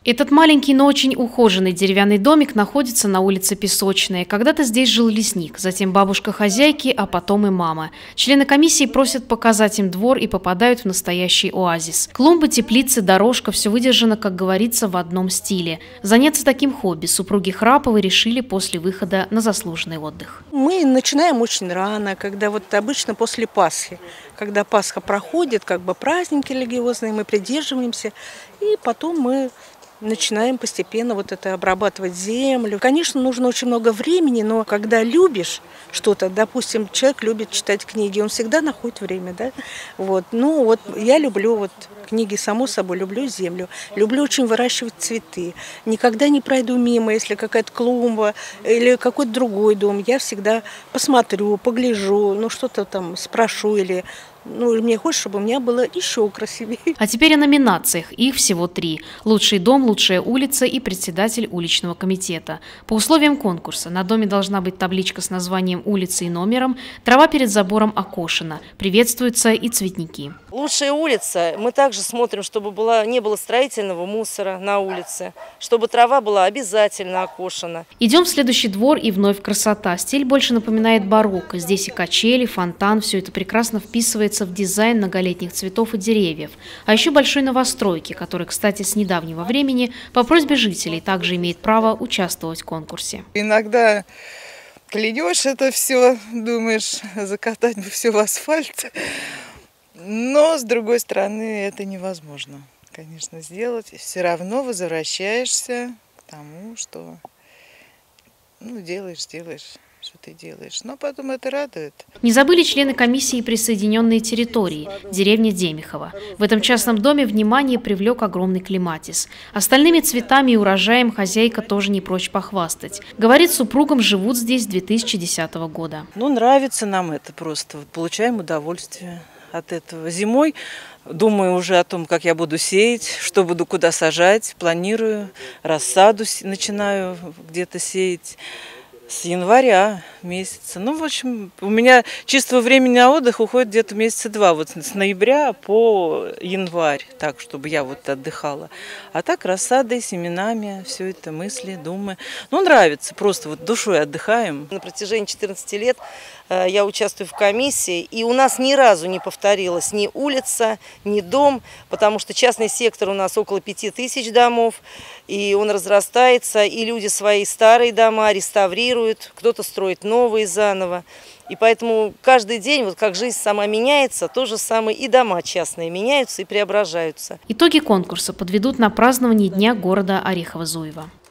Этот маленький, но очень ухоженный деревянный домик находится на улице Песочная. Когда-то здесь жил лесник, затем бабушка хозяйки, а потом и мама. Члены комиссии просят показать им двор и попадают в настоящий оазис. Клумбы, теплицы, дорожка – все выдержано, как говорится, в одном стиле. Заняться таким хобби супруги Храповы решили после выхода на заслуженный отдых. Мы начинаем очень рано, когда вот обычно после Пасхи. Когда Пасха проходит, как бы праздники религиозные, мы придерживаемся, и потом мы начинаем постепенно вот это обрабатывать землю. Конечно, нужно очень много времени, но когда любишь что-то, допустим, человек любит читать книги, он всегда находит время, да? Вот. Ну вот я люблю вот книги, само собой, люблю землю, люблю очень выращивать цветы. Никогда не пройду мимо, если какая-то клумба или какой-то другой дом, я всегда посмотрю, погляжу, ну что-то там спрошу или... Ну, мне хочется, чтобы у меня было еще красивее. А теперь о номинациях. Их всего 3. Лучший дом, лучшая улица и председатель уличного комитета. По условиям конкурса на доме должна быть табличка с названием улицы и номером, трава перед забором окошена. Приветствуются и цветники. Лучшая улица. Мы также смотрим, чтобы не было строительного мусора на улице, чтобы трава была обязательно окошена. Идем в следующий двор, и вновь красота. Стиль больше напоминает барокко. Здесь и качели, фонтан. Все это прекрасно вписывается в дизайн многолетних цветов и деревьев. А еще большой новостройки, который, кстати, с недавнего времени по просьбе жителей также имеет право участвовать в конкурсе. Иногда клянешь это все, думаешь, закатать бы все в асфальт. Но, с другой стороны, это невозможно, конечно, сделать. Все равно возвращаешься к тому, что делаешь, что ты делаешь. Но потом это радует. Не забыли члены комиссии присоединенные территории, деревня Демихово. В этом частном доме внимание привлек огромный клематис. Остальными цветами и урожаем хозяйка тоже не прочь похвастать. Говорит, с супругом живут здесь с 2010 года. Нравится нам это просто, получаем удовольствие от этого. Зимой думаю уже о том, как я буду сеять, что буду куда сажать, планирую, рассаду начинаю где-то сеять. С января месяца. Ну, в общем, у меня чистого времени на отдых уходит где-то месяца 2. Вот с ноября по январь, так, чтобы я вот отдыхала. А так рассадой, семенами, все это мысли, думы. Ну, нравится, просто вот душой отдыхаем. На протяжении 14 лет я участвую в комиссии, и у нас ни разу не повторилась ни улица, ни дом, потому что частный сектор у нас около 5000 домов, и он разрастается, и люди свои старые дома реставрируют, кто-то строит новые заново. И поэтому каждый день, вот как жизнь сама меняется, то же самое и дома частные меняются и преображаются. Итоги конкурса подведут на празднование Дня города Орехово-Зуево.